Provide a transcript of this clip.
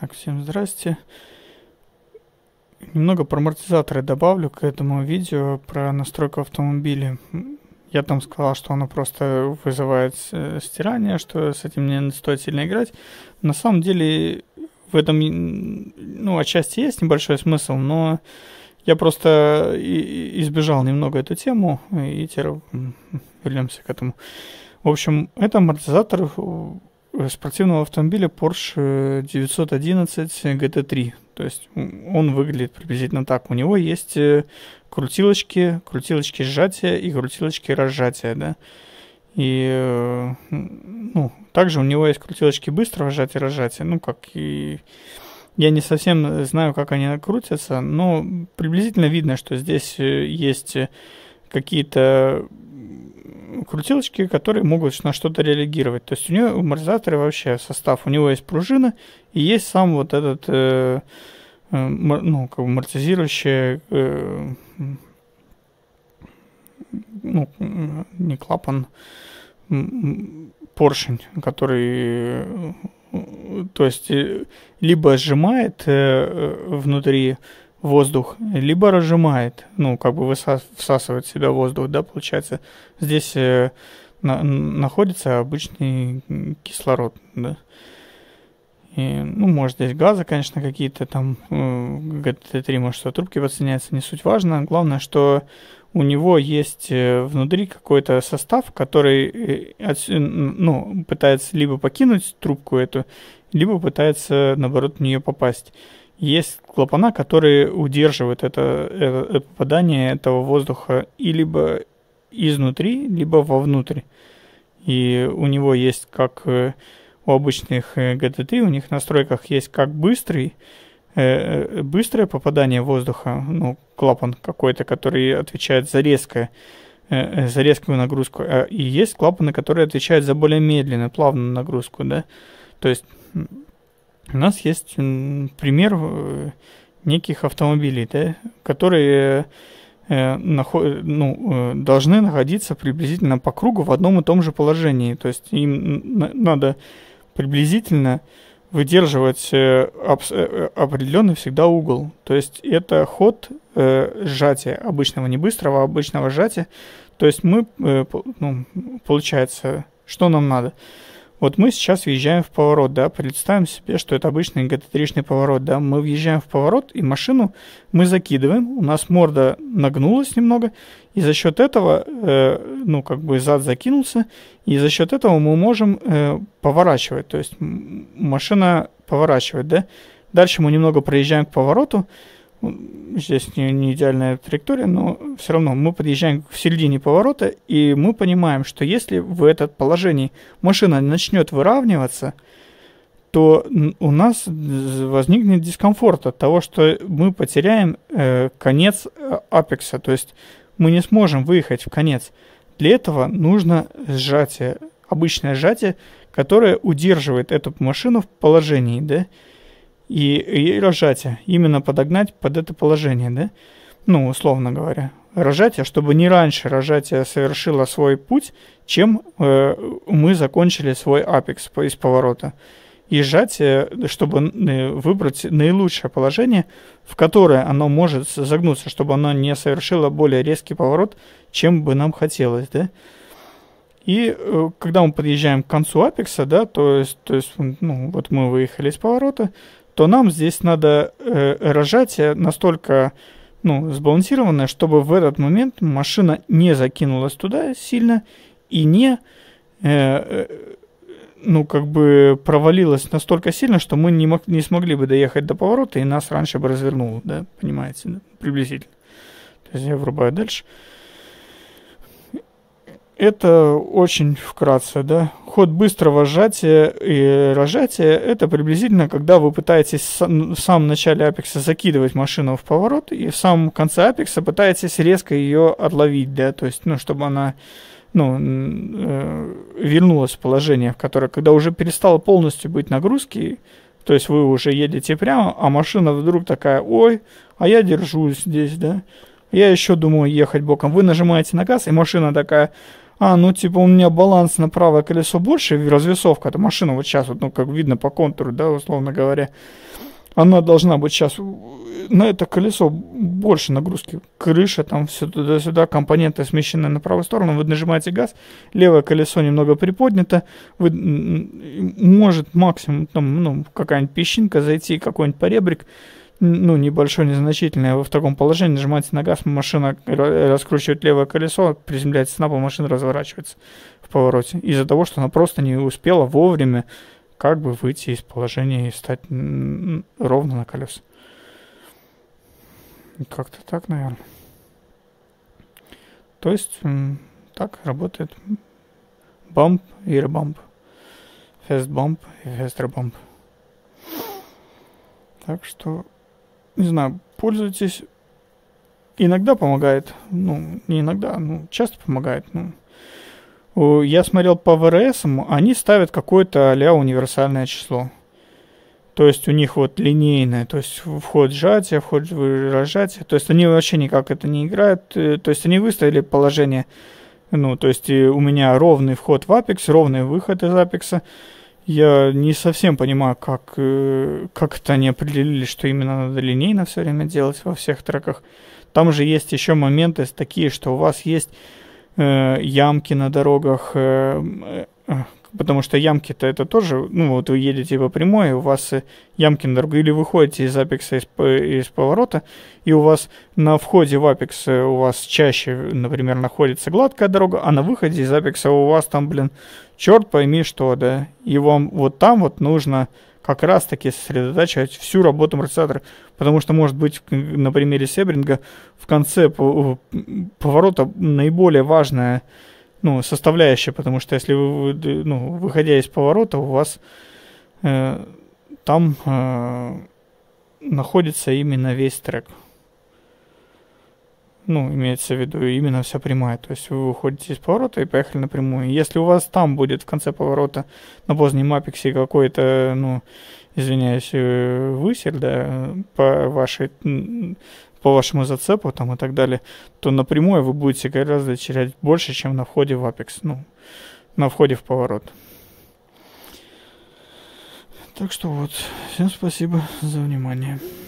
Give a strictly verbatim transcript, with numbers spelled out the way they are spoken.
Так, всем здрасте. Немного про амортизаторы добавлю к этому видео про настройку автомобиля. Я там сказал, что оно просто вызывает стирание, что с этим не стоит сильно играть. На самом деле в этом, ну, отчасти есть небольшой смысл, но я просто избежал немного эту тему, и теперь вернемся к этому. В общем, это амортизатор спортивного автомобиля Porsche девятьсот одиннадцать джи ти три. То есть он выглядит приблизительно так. У него есть крутилочки, крутилочки сжатия и крутилочки разжатия, да. И, ну, также у него есть крутилочки быстрого сжатия и разжатия. Ну, как и... Я не совсем знаю, как они крутятся, но приблизительно видно, что здесь есть какие-то крутилочки, которые могут на что-то реагировать. То есть у него у амортизатора вообще состав, у него есть пружина и есть сам вот этот, э, э, ну, как бы амортизирующий, э, ну, не клапан, поршень, который, то есть, либо сжимает э, внутри воздух, либо разжимает, ну, как бы высас всасывает в себя воздух, да, получается. Здесь э, на находится обычный кислород, да. И, ну, может, здесь газы, конечно, какие-то там, э, джи ти три, может, что трубки подсоединяются, не суть важно. Главное, что у него есть э, внутри какой-то состав, который, э, от, ну, пытается либо покинуть трубку эту, либо пытается, наоборот, в нее попасть. Есть клапана, которые удерживают это, это попадание этого воздуха и либо изнутри, либо вовнутрь. И у него есть, как у обычных джи ти три, у них в настройках есть как быстрый, э, быстрое попадание воздуха, ну, клапан какой-то, который отвечает за резкое, э, за резкую нагрузку. И есть клапаны, которые отвечают за более медленную, плавную нагрузку, да. То есть у нас есть пример неких автомобилей, да, которые э, наход, ну, э, должны находиться приблизительно по кругу в одном и том же положении. То есть им надо приблизительно выдерживать э, э, определенный всегда угол. То есть это ход э, сжатия обычного, не быстрого, а обычного сжатия. То есть мы, э, ну, получается, что нам надо? Вот мы сейчас въезжаем в поворот, да, представим себе, что это обычный джи ти три-шный поворот, да, мы въезжаем в поворот, и машину мы закидываем, у нас морда нагнулась немного, и за счет этого, э, ну, как бы зад закинулся, и за счет этого мы можем э, поворачивать, то есть машина поворачивает, да. Дальше мы немного проезжаем к повороту, здесь не, не идеальная траектория, но все равно мы подъезжаем в середине поворота, и мы понимаем, что если в этом положении машина начнет выравниваться, то у нас возникнет дискомфорт от того, что мы потеряем э, конец апекса, то есть мы не сможем выехать в конец. Для этого нужно сжатие, обычное сжатие, которое удерживает эту машину в положении, да, И, и разжатие, именно подогнать под это положение, да, ну, условно говоря, разжатие, чтобы не раньше разжатие совершило свой путь, чем э, мы закончили свой апекс из поворота, и сжатие, чтобы выбрать наилучшее положение, в которое оно может загнуться, чтобы оно не совершило более резкий поворот, чем бы нам хотелось, да. И э, когда мы подъезжаем к концу апекса, да, то есть, то есть, ну, вот мы выехали из поворота, то нам здесь надо э, разжатие настолько, ну, сбалансированное, чтобы в этот момент машина не закинулась туда сильно и не, э, ну, как бы провалилась настолько сильно, что мы не, мог, не смогли бы доехать до поворота, и нас раньше бы развернуло, да, понимаете, да? Приблизительно. То есть я врубаю дальше. Это очень вкратце, да. Ход быстрого сжатия и разжатия — это приблизительно, когда вы пытаетесь в самом начале апекса закидывать машину в поворот, и в самом конце апекса пытаетесь резко ее отловить, да, то есть, ну, чтобы она, ну, э, вернулась в положение, в которое, когда уже перестала полностью быть нагрузки, то есть вы уже едете прямо, а машина вдруг такая: ой, а я держусь здесь, да, я еще думаю ехать боком. Вы нажимаете на газ, и машина такая: А, ну, типа, у меня баланс на правое колесо больше, развесовка, это машина вот сейчас, вот, ну, как видно по контуру, да, условно говоря, она должна быть сейчас на это колесо больше нагрузки. Крыша, там все туда-сюда, компоненты смещены на правую сторону, вы нажимаете газ, левое колесо немного приподнято, вы, может максимум, там, ну, какая-нибудь песчинка зайти, какой-нибудь поребрик, ну, небольшой, незначительный, вы в таком положении нажимаете на газ, машина раскручивает левое колесо, приземляется на пол, машина разворачивается в повороте. Из-за того, что она просто не успела вовремя как бы выйти из положения и стать ровно на колеса. Как-то так, наверное. То есть, так работает бамп и ребамп. Fast bump и faster bump. Так что, не знаю, пользуйтесь. Иногда помогает. Ну, не иногда, ну, часто помогает. Ну, я смотрел по вэ эр эс, они ставят какое-то а-ля универсальное число. То есть у них вот линейное, то есть вход сжатия, вход разжатия. То есть они вообще никак это не играют. То есть они выставили положение, ну, то есть у меня ровный вход в Apex, ровный выход из Apex. Я не совсем понимаю, как, как это они определили, что именно надо линейно все время делать во всех треках. Там же есть еще моменты такие, что у вас есть э, ямки на дорогах, э, э, потому что ямки-то это тоже, ну вот вы едете по прямой, у вас ямки на дорогу, или вы выходите из Apex из, из поворота, и у вас на входе в Apex у вас чаще, например, находится гладкая дорога, а на выходе из Apex у вас там, блин, черт пойми что, да, и вам вот там вот нужно как раз-таки сосредотачивать всю работу амортизатора, потому что, может быть, на примере Себринга в конце поворота наиболее важная, ну, составляющая, потому что если вы, ну, выходя из поворота, у вас э, там э, находится именно весь трек. Ну, имеется в виду именно вся прямая. То есть вы выходите из поворота и поехали напрямую. Если у вас там будет в конце поворота на позднем апексе какой-то, ну, извиняюсь, высель, да, по вашей, по вашему зацепу там и так далее, то напрямую вы будете гораздо терять больше, чем на входе в Apex, ну, на входе в поворот. Так что вот, всем спасибо за внимание.